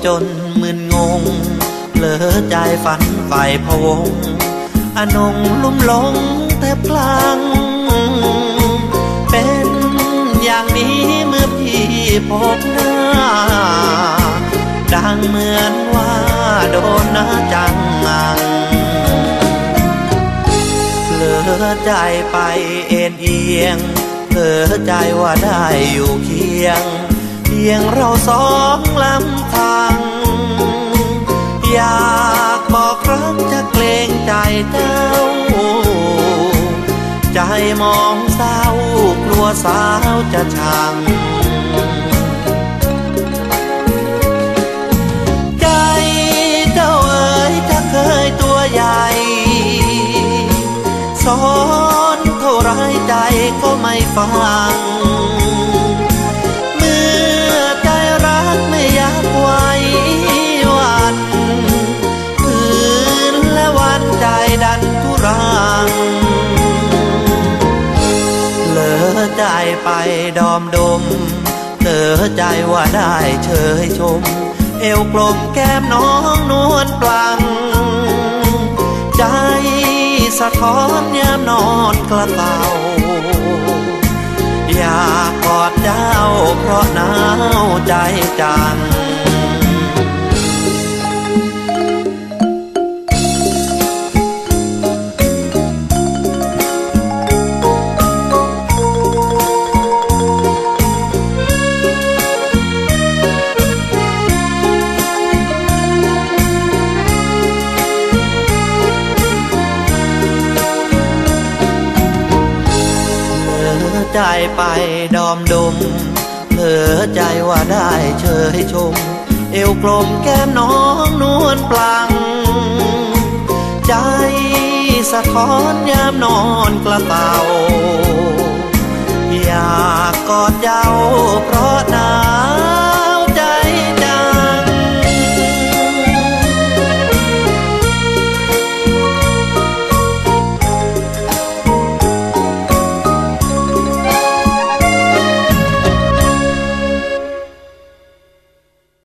จนมึนงงเผลอใจฝันใฝ่พะวงอนงลุ่มหลงแทบคลั่งเป็นอย่างนี้เมื่อพี่พบหน้าดังเหมือนว่าโดนนะจังงังเผลอใจไปเอ็นเอียงเผลอใจว่าได้อยู่เคียงเพียงเราสองลำพังอยากบอกรักจะเกรงใจเจ้าใจมองเศร้ากลัวสาวจะชังใจเจ้าเอ๋ยจะเคยตัวใหญ่สอนเท่าไรใจก็ไม่ฟังเมื่อใจรักไม่อยากไว้วันคืนและวันใจดันทุรังเผลอใจไปดอมดมเผลอใจว่าได้เชยชมเอวกลมแก้มน้องนวลปลังใจสะท้อนยามนอนกระเต่าอยากกอดเจ้าเพราะหนาวใจจังใจไปดอมดมเผลอใจว่าได้เชยชมเอวกลมแก้มน้องนวลปลังใจสะท้อนยามนอนกระเต่าอยากกอดเจ้าเพราะหนาว